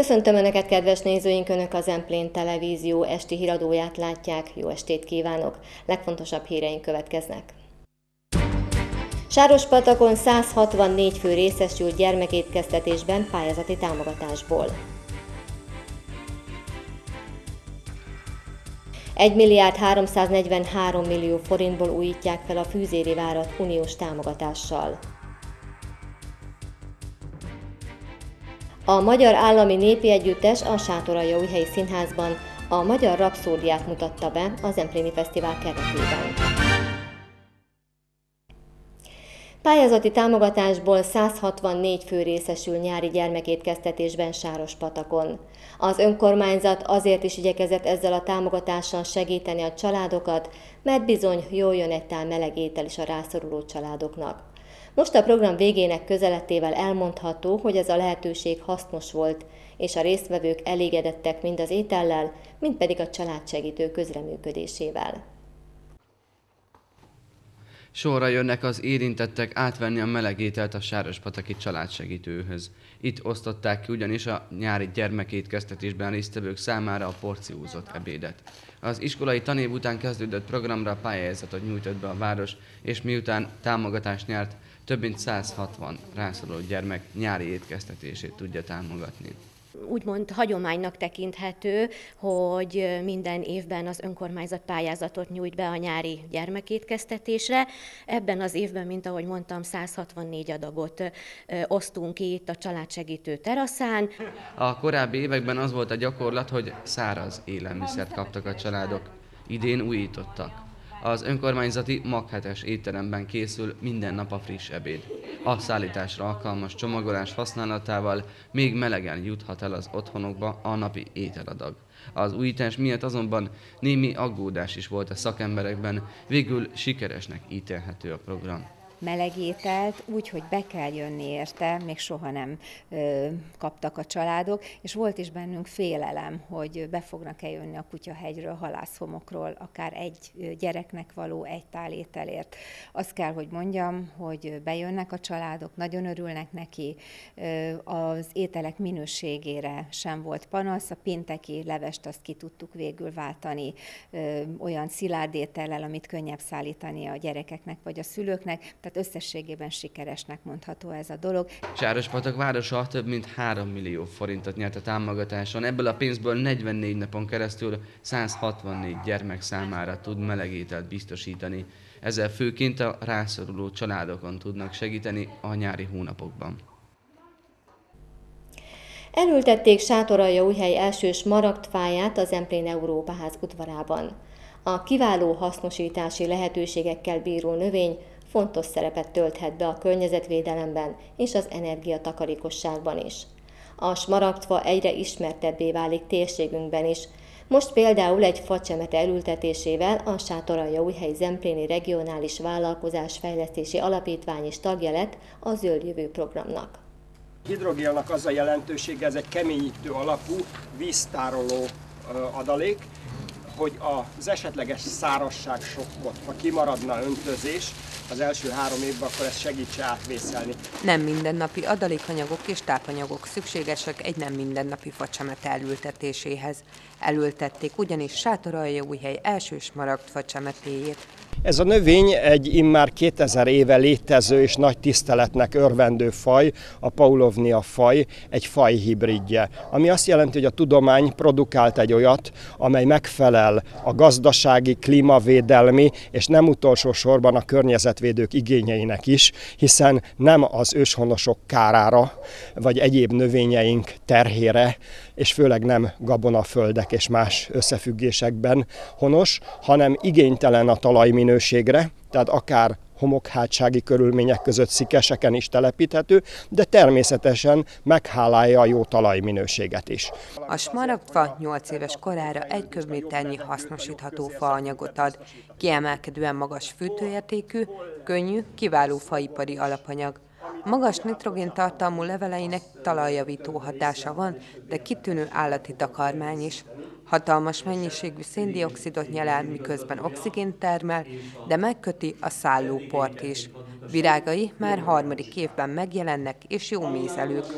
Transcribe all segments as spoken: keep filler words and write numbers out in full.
Köszöntöm Önöket, kedves nézőink! Önök a Zemplén Televízió esti híradóját látják. Jó estét kívánok! Legfontosabb híreink következnek. Sárospatakon száz hatvannégy fő részesült gyermekétkeztetésben pályázati támogatásból. egy milliárd háromszáznegyvenhárom millió forintból újítják fel a Fűzéri várat uniós támogatással. A Magyar Állami Népi Együttes a Sátoraljaújhelyi Színházban a Magyar Rapszódiát mutatta be a Zempléni Fesztivál keretében. Pályázati támogatásból száz hatvannégy fő részesül nyári gyermekétkeztetésben Sárospatakon. Az önkormányzat azért is igyekezett ezzel a támogatással segíteni a családokat, mert bizony jól jön egy tál meleg étel is a rászoruló családoknak. Most a program végének közelettével elmondható, hogy ez a lehetőség hasznos volt, és a résztvevők elégedettek mind az étellel, mind pedig a családsegítő közreműködésével. Sorra jönnek az érintettek átvenni a meleg ételt a sárospataki családsegítőhöz. Itt osztották ki ugyanis a nyári gyermekétkeztetésben résztvevők számára a porciózott ebédet. Az iskolai tanév után kezdődött programra pályázatot nyújtott be a város, és miután támogatást nyert, több mint száz hatvan rászoruló gyermek nyári étkeztetését tudja támogatni. Úgymond hagyománynak tekinthető, hogy minden évben az önkormányzat pályázatot nyújt be a nyári gyermekétkeztetésre. Ebben az évben, mint ahogy mondtam, száz hatvannégy adagot osztunk ki itt a családsegítő teraszán. A korábbi években az volt a gyakorlat, hogy száraz élelmiszert kaptak a családok. Idén újítottak. Az önkormányzati maghetes étteremben készül minden nap a friss ebéd. A szállításra alkalmas csomagolás használatával még melegen juthat el az otthonokba a napi ételadag. Az újítás miatt azonban némi aggódás is volt a szakemberekben, végül sikeresnek ítélhető a program. Meleg ételt úgy, hogy be kell jönni érte, még soha nem ö, kaptak a családok, és volt is bennünk félelem, hogy be fognak-e jönni a Kutyahegyről, halászhomokról, akár egy gyereknek való egy tál ételért. Azt kell, hogy mondjam, hogy bejönnek a családok, nagyon örülnek neki, ö, az ételek minőségére sem volt panasz, a pénteki levest azt ki tudtuk végül váltani ö, olyan szilárd étellel, amit könnyebb szállítani a gyerekeknek vagy a szülőknek, tehát összességében sikeresnek mondható ez a dolog. Sárospatak városa több mint három millió forintot nyert a támogatáson, ebből a pénzből negyvennégy napon keresztül száz hatvannégy gyermek számára tud melegételt biztosítani. Ezzel főként a rászoruló családokon tudnak segíteni a nyári hónapokban. Elültették Sátoraljaújhely első smaragdfáját a Zemplén Európaház udvarában. A kiváló hasznosítási lehetőségekkel bíró növény fontos szerepet tölthet be a környezetvédelemben és az energiatakarékosságban is. A smaragdfa egyre ismertebbé válik térségünkben is. Most például egy facsemete elültetésével a Sátoraljaújhely Zempléni Regionális Vállalkozás Fejlesztési Alapítvány is tagja lett a Zöld Jövő programnak. A hidrogélnak az a jelentősége, ez egy keményítő alapú víztároló adalék, hogy az esetleges szárazság sokkot, ha kimaradna öntözés, az első három évben, akkor ez segítse átvészelni. Nem mindennapi adalékanyagok és tápanyagok szükségesek egy nem mindennapi facsemete elültetéséhez. Elültették ugyanis Sátoraljaújhely első smaragdfacsemetéjét. Ez a növény egy immár kétezer éve létező és nagy tiszteletnek örvendő faj, a Paulovnia faj, egy fajhibridje. Ami azt jelenti, hogy a tudomány produkált egy olyat, amely megfelel a gazdasági, klímavédelmi és nem utolsó sorban a környezetvédők igényeinek is, hiszen nem az őshonosok kárára, vagy egyéb növényeink terhére, és főleg nem gabonaföldek és más összefüggésekben honos, hanem igénytelen a talajminőségre, tehát akár homokhátsági körülmények között szikeseken is telepíthető, de természetesen meghálálja a jó talajminőséget is. A smaragdfa nyolc éves korára egy köbméternyi hasznosítható faanyagot ad. Kiemelkedően magas fűtőértékű, könnyű, kiváló faipari alapanyag. Magas nitrogéntartalmú leveleinek talajjavító hatása van, de kitűnő állati takarmány is. Hatalmas mennyiségű széndioxidot nyel el, miközben oxigént termel, de megköti a szállóport is. Virágai már harmadik évben megjelennek és jó mézelők.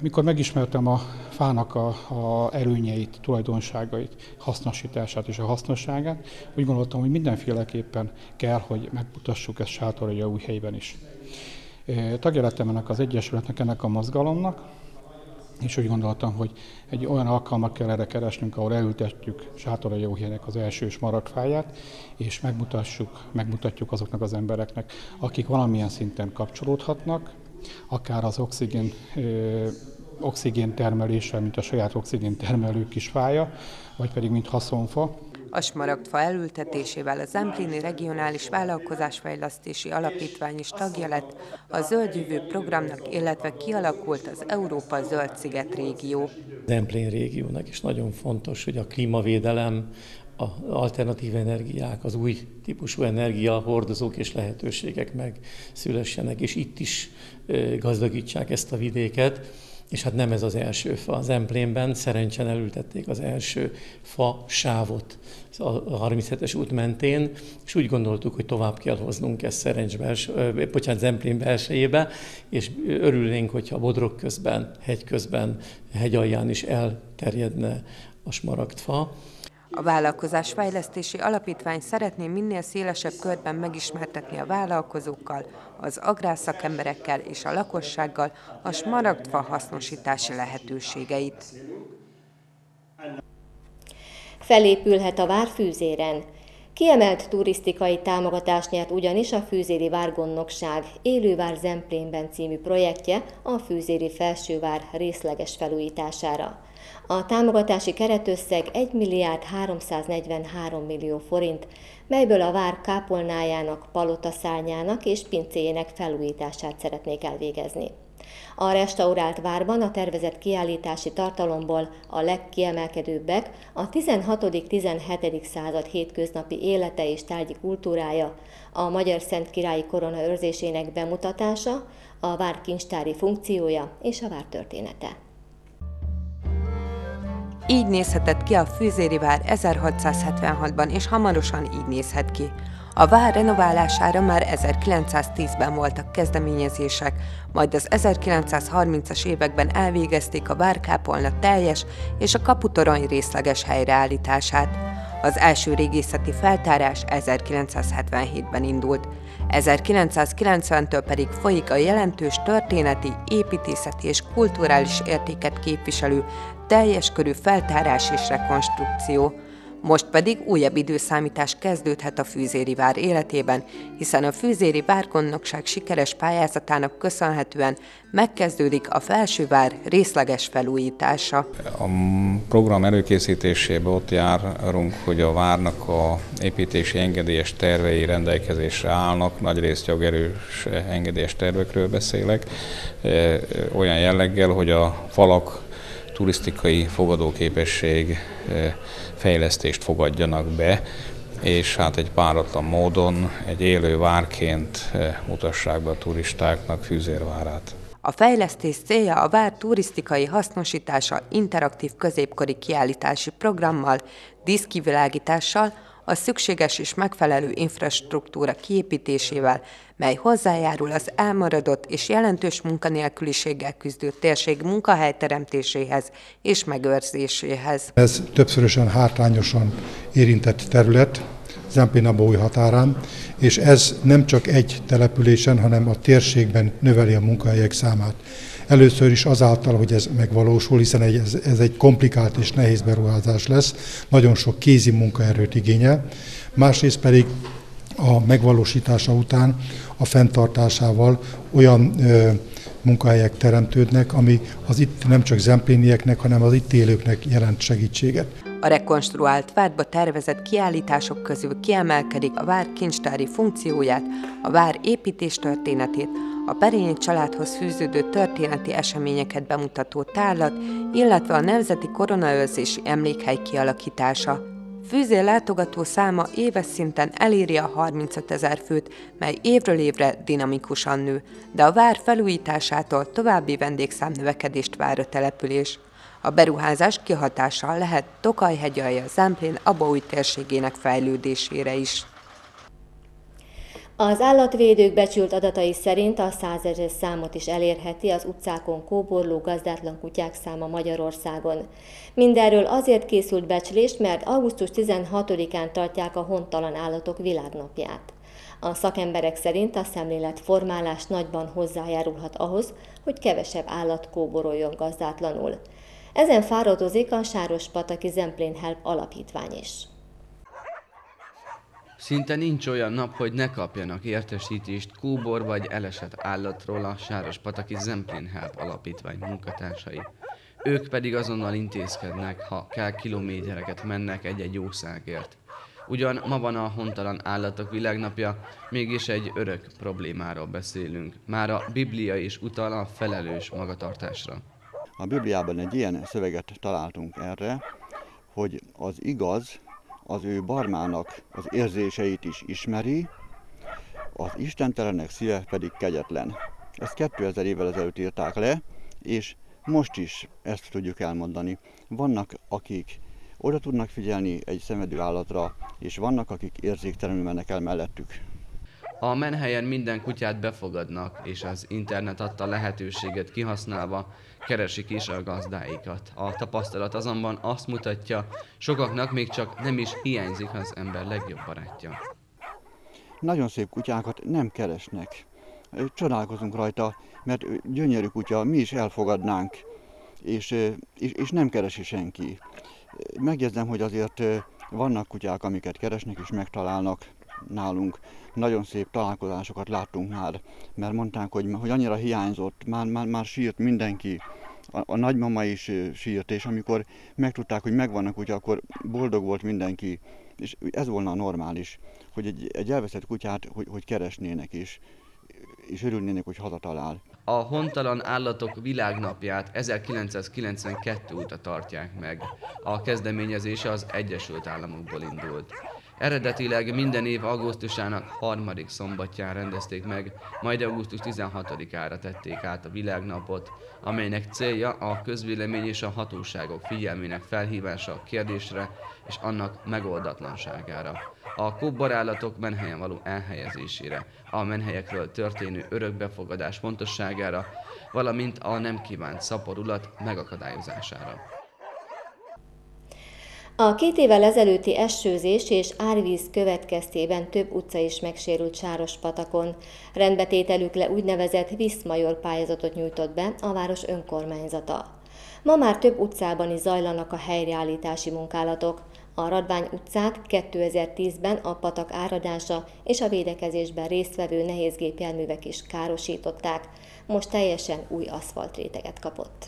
Amikor megismertem a fának a, a előnyeit, tulajdonságait, hasznosítását és a hasznosságát, úgy gondoltam, hogy mindenféleképpen kell, hogy megmutassuk ezt Sátoraljaújhelyben is. Tagja lettem ennek az egyesületnek, ennek a mozgalomnak, és úgy gondoltam, hogy egy olyan alkalmat kell erre keresnünk, ahol elültetjük Sátoraljaújhelynek az első smaragdfáját, és megmutassuk, megmutatjuk azoknak az embereknek, akik valamilyen szinten kapcsolódhatnak, akár az oxigén, ö, oxigén termeléssel, mint a saját oxigén termelő kis fája, vagy pedig mint haszonfa. A smaragdfa elültetésével a Zempléni Regionális Vállalkozásfejlesztési Alapítvány is tagja lett a Zöld Jövő programnak, illetve kialakult az Európa Zöld Sziget régió. Zemplén régiónak is nagyon fontos, hogy a klímavédelem, az alternatív energiák, az új típusú energiahordozók és lehetőségek megszülessenek, és itt is gazdagítsák ezt a vidéket. És hát nem ez az első fa. Zemplénben szerencsén elültették az első fa sávot a harminchetes út mentén, és úgy gondoltuk, hogy tovább kell hoznunk ezt Szerencs belső, bocsánat, Zemplén belsejébe, és örülnénk, hogyha Bodrog közben, hegy közben, hegyalján is elterjedne a smaragdfa. A Vállalkozásfejlesztési Alapítvány szeretné minél szélesebb körben megismertetni a vállalkozókkal, az agrárszakemberekkel és a lakossággal a smaragdfa hasznosítási lehetőségeit. Felépülhet a vár Fűzéren. Kiemelt turisztikai támogatást nyert ugyanis a Fűzéri Várgondnokság Élővár Zemplénben című projektje a Fűzéri Felsővár részleges felújítására. A támogatási keretösszeg egy milliárd háromszáznegyvenhárom millió forint, melyből a vár kápolnájának, palotaszárnyának és pincéjének felújítását szeretnék elvégezni. A restaurált várban a tervezett kiállítási tartalomból a legkiemelkedőbbek a tizenhatodik-tizenhetedik század hétköznapi élete és tárgyi kultúrája, a magyar szentkirályi korona őrzésének bemutatása, a vár kincstári funkciója és a vár története. Így nézhetett ki a Fűzéri vár ezerhatszázhetvenhatban, és hamarosan így nézhet ki. A vár renoválására már ezerkilencszáztízben voltak kezdeményezések, majd az ezerkilencszázharmincas években elvégezték a várkápolna teljes és a kaputorony részleges helyreállítását. Az első régészeti feltárás ezerkilencszázhetvenhétben indult. ezerkilencszázkilencventől pedig folyik a jelentős történeti, építészeti és kulturális értéket képviselő teljes körű feltárás és rekonstrukció. Most pedig újabb időszámítás kezdődhet a Fűzéri vár életében, hiszen a Fűzéri Várgondnokság sikeres pályázatának köszönhetően megkezdődik a Felsővár részleges felújítása. A program előkészítésében ott járunk, hogy a várnak a építési engedélyes tervei rendelkezésre állnak, nagyrészt jogerős engedélyes tervekről beszélek, olyan jelleggel, hogy a falak turisztikai fogadóképesség fejlesztést fogadjanak be, és hát egy páratlan módon, egy élő várként mutassák be a turistáknak Fűzérvárát. A fejlesztés célja a vár turisztikai hasznosítása interaktív középkori kiállítási programmal, díszkivilágítással, a szükséges és megfelelő infrastruktúra kiépítésével, mely hozzájárul az elmaradott és jelentős munkanélküliséggel küzdő térség munkahelyteremtéséhez és megőrzéséhez. Ez többszörösen hátrányosan érintett terület Zemplén-Abaúj határán, és ez nem csak egy településen, hanem a térségben növeli a munkahelyek számát. Először is azáltal, hogy ez megvalósul, hiszen ez, ez egy komplikált és nehéz beruházás lesz, nagyon sok kézi munkaerőt igényel, másrészt pedig a megvalósítása után a fenntartásával olyan ö, munkahelyek teremtődnek, ami az itt nem csak zemplénieknek, hanem az itt élőknek jelent segítséget. A rekonstruált várba tervezett kiállítások közül kiemelkedik a vár kincstári funkcióját, a vár építés történetét, a Perényi családhoz fűződő történeti eseményeket bemutató tárlat, illetve a Nemzeti Koronaőrzési Emlékhely kialakítása. Fűzér látogató száma éves szinten eléri a harmincötezer főt, mely évről évre dinamikusan nő, de a vár felújításától további vendégszámnövekedést vár a település. A beruházás kihatással lehet Tokaj-hegyalja Zemplén-Abaúj térségének fejlődésére is. Az állatvédők becsült adatai szerint a százezres számot is elérheti az utcákon kóborló gazdátlan kutyák száma Magyarországon. Mindenről azért készült becslés, mert augusztus tizenhatodikán tartják a hontalan állatok világnapját. A szakemberek szerint a szemléletformálás nagyban hozzájárulhat ahhoz, hogy kevesebb állat kóboroljon gazdátlanul. Ezen fáradozik a Sárospataki Zemplén Help alapítvány is. Szinte nincs olyan nap, hogy ne kapjanak értesítést kóbor vagy elesett állatról a Sárospataki Zemplén Help alapítvány munkatársai. Ők pedig azonnal intézkednek, ha kell kilométereket mennek egy-egy jószágért. Ugyan ma van a hontalan állatok világnapja, mégis egy örök problémáról beszélünk. Már a Biblia is utal a felelős magatartásra. A Bibliában egy ilyen szöveget találtunk erre, hogy az igaz az ő barmának az érzéseit is ismeri, az istentelenek szíve pedig kegyetlen. Ezt kétezer évvel ezelőtt írták le, és most is ezt tudjuk elmondani. Vannak, akik oda tudnak figyelni egy szenvedő állatra, és vannak, akik érzéktelenül mennek el mellettük. A menhelyen minden kutyát befogadnak, és az internet adta lehetőséget kihasználva keresik is a gazdáikat. A tapasztalat azonban azt mutatja, sokaknak még csak nem is hiányzik az ember legjobb barátja. Nagyon szép kutyákat nem keresnek. Csodálkozunk rajta, mert gyönyörű kutya, mi is elfogadnánk, és, és, és nem keresi senki. Megjegyzem, hogy azért vannak kutyák, amiket keresnek és megtalálnak nálunk. Nagyon szép találkozásokat láttunk már, mert mondták, hogy, hogy annyira hiányzott, már, már, már sírt mindenki. A, a nagymama is sírt, és amikor megtudták, hogy megvan a kutya, akkor boldog volt mindenki. És ez volna a normális, hogy egy, egy elveszett kutyát, hogy, hogy keresnének is, és örülnének, hogy hazatalál. A hontalan állatok világnapját ezerkilencszázkilencvenkettő óta tartják meg. A kezdeményezése az Egyesült Államokból indult. Eredetileg minden év augusztusának harmadik szombatján rendezték meg, majd augusztus tizenhatodikára tették át a világnapot, amelynek célja a közvélemény és a hatóságok figyelmének felhívása a kérdésre és annak megoldatlanságára. A kóborállatok menhelyen való elhelyezésére, a menhelyekről történő örökbefogadás fontosságára, valamint a nem kívánt szaporulat megakadályozására. A két évvel ezelőtti esőzés és árvíz következtében több utca is megsérült Sárospatakon. Rendbetételükre úgynevezett Viszmajor pályázatot nyújtott be a város önkormányzata. Ma már több utcában is zajlanak a helyreállítási munkálatok. A Radvány utcát kétezer-tízben a patak áradása és a védekezésben résztvevő nehézgépjárművek is károsították. Most teljesen új aszfaltréteget kapott.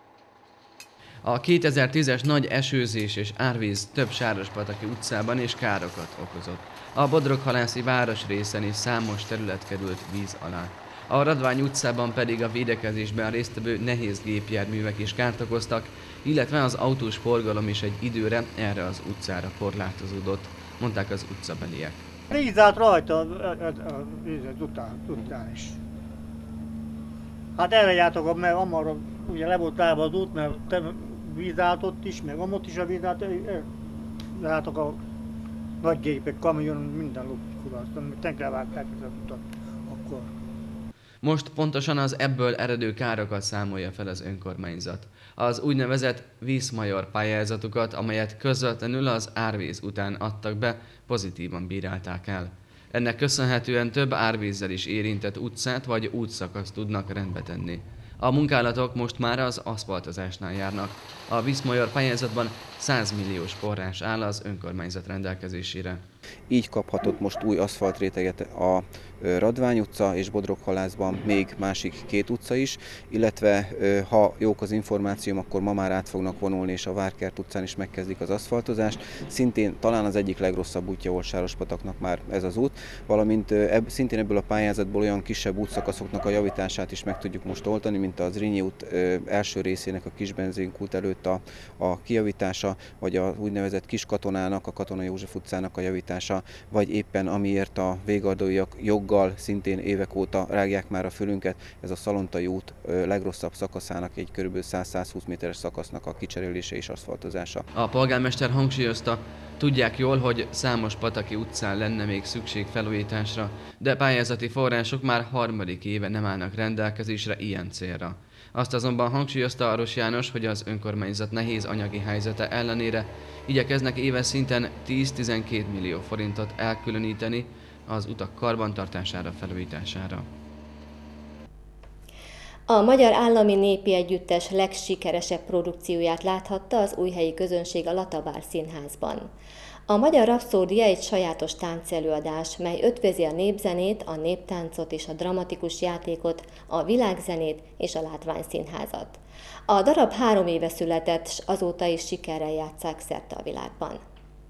A kétezer-tízes nagy esőzés és árvíz több Sárospataki utcában és károkat okozott. A Bodroghalászi városrészen is számos terület került víz alá. A Radvány utcában pedig a védekezésben résztvevő nehéz gépjárművek is kárt okoztak, illetve az autós forgalom is egy időre erre az utcára korlátozódott, mondták az utcabeliek. Víz állt rajta a vízet után, után is. Hát erre jártok, mert amarra ugye le volt állva az út, mert víz állt ott is, meg amott is a víz állt, látok a nagy gépek, kamion, minden lopkulasztan, tenkrevágták ezt az utat akkor. Most pontosan az ebből eredő károkat számolja fel az önkormányzat. Az úgynevezett Viszmajor pályázatukat, amelyet közvetlenül az árvíz után adtak be, pozitívan bírálták el. Ennek köszönhetően több árvízzel is érintett utcát vagy útszakaszt tudnak rendbe tenni. A munkálatok most már az aszfaltozásnál járnak. A Viszmajor pályázatban száz milliós forrás áll az önkormányzat rendelkezésére. Így kaphatott most új aszfaltréteget a Radvány utca és Bodroghalászban még másik két utca is, illetve ha jók az információm, akkor ma már át fognak vonulni, és a Várkert utcán is megkezdik az aszfaltozást. Szintén talán az egyik legrosszabb útja volt Sárospataknak már ez az út, valamint ebb, szintén ebből a pályázatból olyan kisebb útszakaszoknak a javítását is meg tudjuk most oldani, mint a Zrínyi út első részének a Kisbenzinkút előtt a, a kijavítása, vagy a úgynevezett Kiskatonának, a Katona József utcának a javítása, vagy éppen amiért a végardóiak joggal szintén évek óta rágják már a fülünket, ez a Szalontai út legrosszabb szakaszának, egy kb. száz-százhúsz méteres szakasznak a kicserélése és aszfaltozása. A polgármester hangsúlyozta, Tudják jól, hogy számos Pataki utcán lenne még szükség felújításra, de pályázati források már harmadik éve nem állnak rendelkezésre ilyen célra. Azt azonban hangsúlyozta Aros János, hogy az önkormányzat nehéz anyagi helyzete ellenére igyekeznek éves szinten tíz-tizenkét millió forintot elkülöníteni az utak karbantartására, felújítására. A Magyar Állami Népi Együttes legsikeresebb produkcióját láthatta az újhelyi közönség a Latabár Színházban. A Magyar Rapszódia egy sajátos táncelőadás, mely ötvözi a népzenét, a néptáncot és a dramatikus játékot, a világzenét és a látványszínházat. A darab három éve született, s azóta is sikerrel játsszák szerte a világban.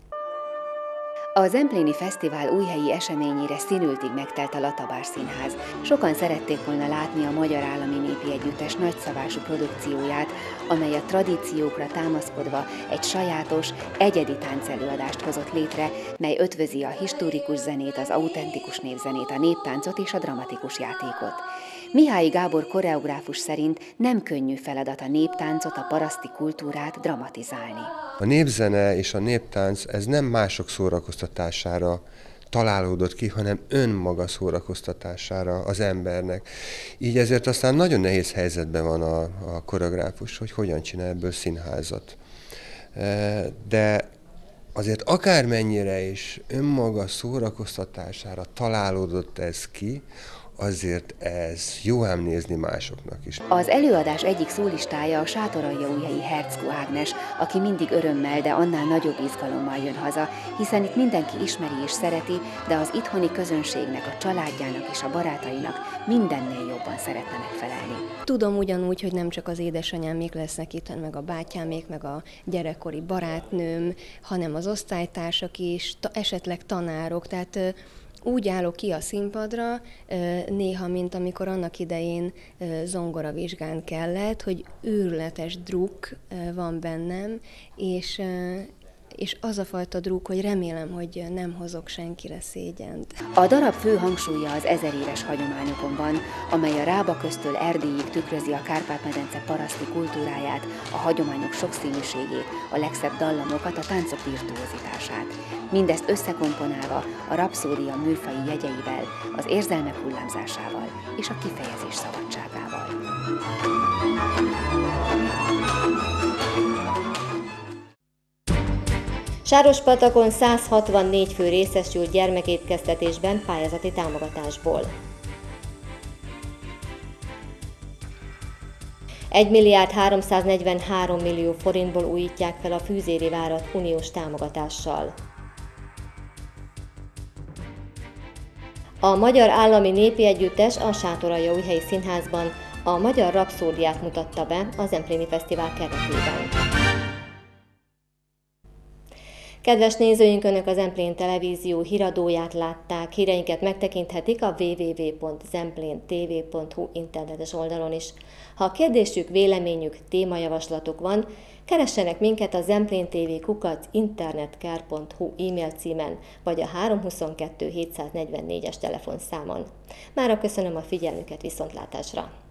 A Zempléni Fesztivál újhelyi eseményére színültig megtelt a Latabár Színház. Sokan szerették volna látni a Magyar Állami Népi Együttes nagyszabású produkcióját, amely a tradíciókra támaszkodva egy sajátos, egyedi táncelőadást hozott létre, mely ötvözi a historikus zenét, az autentikus népzenét, a néptáncot és a dramatikus játékot. Mihályi Gábor koreográfus szerint nem könnyű feladat a néptáncot, a paraszti kultúrát dramatizálni. A népzene és a néptánc ez nem mások szórakoztatására találódott ki, hanem önmaga szórakoztatására az embernek. Így ezért aztán nagyon nehéz helyzetben van a, a koreográfus, hogy hogyan csinál ebből színházat. De azért akármennyire is önmaga szórakoztatására találódott ez ki, azért ez jó ám nézni másoknak is. Az előadás egyik szólistája a sátoraljaújhelyi Herczkó Ágnes, aki mindig örömmel, de annál nagyobb izgalommal jön haza, hiszen itt mindenki ismeri és szereti, de az itthoni közönségnek, a családjának és a barátainak mindennél jobban szeretne megfelelni. Tudom ugyanúgy, hogy nem csak az édesanyámék lesznek itt, meg a bátyámék, meg a gyerekkori barátnőm, hanem az osztálytársak is, esetleg tanárok, tehát úgy állok ki a színpadra, néha, mint amikor annak idején zongoravizsgán kellett, hogy őrületes druk van bennem, és, és az a fajta druk, hogy remélem, hogy nem hozok senkire szégyent. A darab fő hangsúlya az ezeréves hagyományokon van, amely a Rába köztől Erdélyig tükrözi a Kárpát-medence paraszti kultúráját, a hagyományok sokszínűségét, a legszebb dallamokat, a táncok virtuózitását. Mindezt összekomponálva a rapszódia műfai jegyeivel, az érzelmek hullámzásával és a kifejezés szabadságával. Sárospatakon száz hatvannégy fő részesült gyermekétkeztetésben pályázati támogatásból. egy milliárd háromszáznegyvenhárom millió forintból újítják fel a Fűzéri várat uniós támogatással. A Magyar Állami Népi Együttes a Sátoraljaújhelyi Színházban a Magyar Rapszódiát mutatta be a Zempléni Fesztivál keretében. Kedves nézőink, Önök a Zemplén Televízió híradóját látták, híreinket megtekinthetik a double-u double-u double-u pont zemplén t v pont hu internetes oldalon is. Ha kérdésük, véleményük, témajavaslatuk van, keressenek minket a zemplén t v kukac internetkár pont hu e-mail címen, vagy a három huszonkettő hétszáznegyvennégyes telefonszámon. Mára köszönöm a figyelmüket, viszontlátásra!